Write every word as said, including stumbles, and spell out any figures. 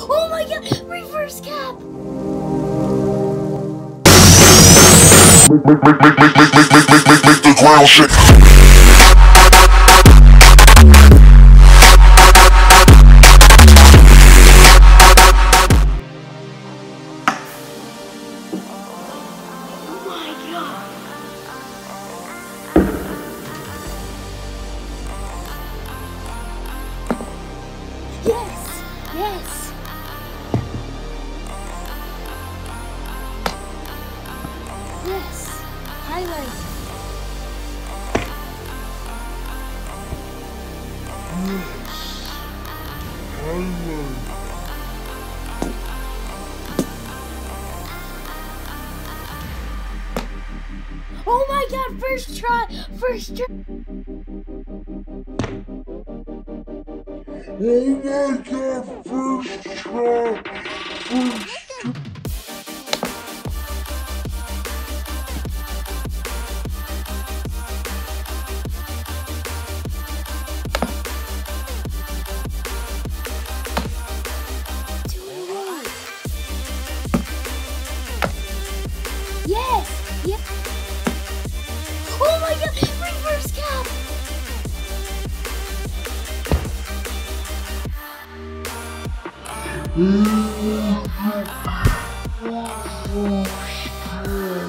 Oh my god, reverse cap! Make, make, make, make, make, make, make, make, make, make, make the ground shake. Yes! Yes! Yes! Highlight! Oh my god, first try! First try! Oh my god, first try, first try. Yes! Yes! Oh my god! Reverse cap! Oh,